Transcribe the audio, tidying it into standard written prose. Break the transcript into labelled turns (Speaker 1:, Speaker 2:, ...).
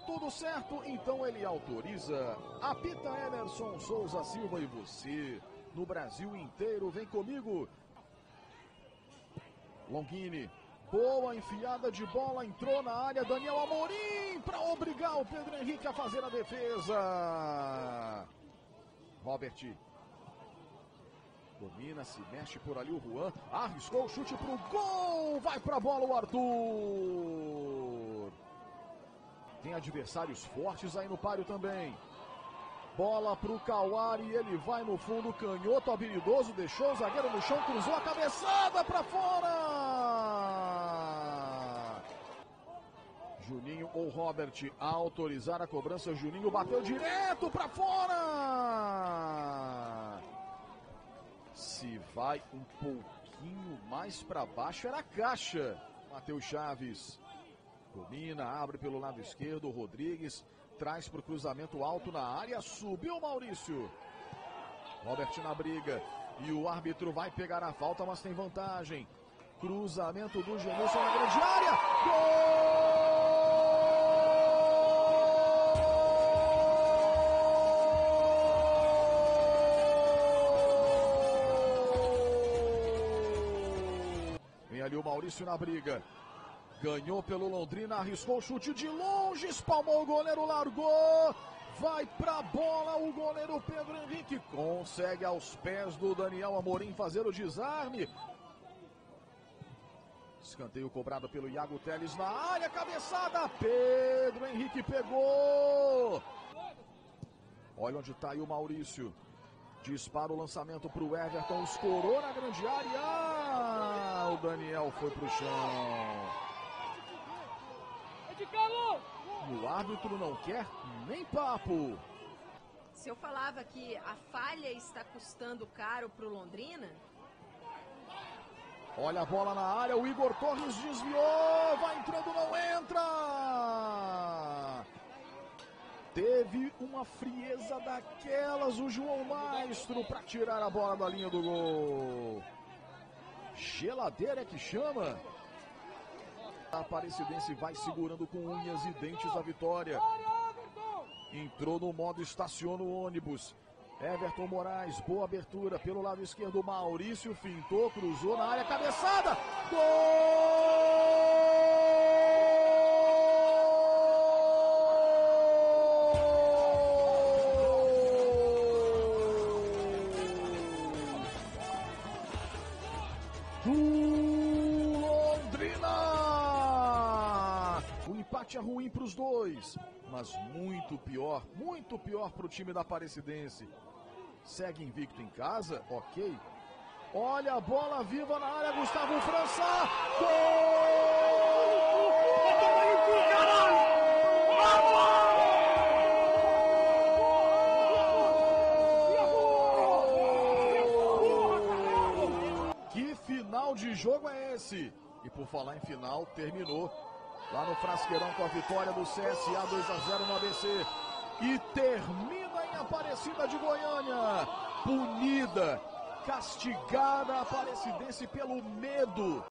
Speaker 1: tudo certo, então ele autoriza. Apita Emerson Souza Silva e você, no Brasil inteiro, vem comigo. Longini, boa enfiada de bola, entrou na área, Daniel Amorim, para obrigar o Pedro Henrique a fazer a defesa. Robert domina, se mexe por ali o Juan, arriscou o chute pro gol, vai pra bola o Arthur. Tem adversários fortes aí no páreo também. Bola pro Kawari, ele vai no fundo, canhoto habilidoso, deixou o zagueiro no chão, cruzou a cabeçada pra fora. Juninho ou Robert a autorizar a cobrança, Juninho bateu direto pra fora. Se vai um pouquinho mais para baixo era a caixa. Matheus Chaves domina, abre pelo lado esquerdo, Rodrigues traz para o cruzamento alto na área, subiu Maurício. Robert na briga e o árbitro vai pegar a falta, mas tem vantagem. Cruzamento do Genilson na grande área. Gol! Vem ali o Maurício na briga. Ganhou pelo Londrina, arriscou o chute de longe, espalmou o goleiro, largou. Vai pra bola o goleiro Pedro Henrique. Consegue aos pés do Daniel Amorim fazer o desarme. Escanteio cobrado pelo Iago Teles na área, cabeçada. Pedro Henrique pegou. Olha onde tá aí o Maurício. Dispara o lançamento para o Everton, escorou na grande área. O Daniel foi para o chão. E o árbitro não quer nem papo.
Speaker 2: Se eu falava que a falha está custando caro para o Londrina...
Speaker 1: Olha a bola na área, o Igor Torres desviou, vai entrando, não entra. Teve uma frieza daquelas o João Maestro para tirar a bola da linha do gol. Geladeira é que chama. A Aparecidense vai segurando com unhas e dentes a vitória. Entrou no modo estaciona o ônibus. Everton Moraes, boa abertura pelo lado esquerdo. Maurício fintou, cruzou na área, cabeçada. Gol! Do Londrina! O empate é ruim para os dois, mas muito pior para o time da Aparecidense. Segue invicto em casa, ok. Olha a bola viva na área, Gustavo França! Que final de jogo é esse? E por falar em final, terminou lá no Frasqueirão com a vitória do CSA 2-0 no ABC. E termina em Aparecida de Goiânia. Punida, castigada a Aparecidense pelo medo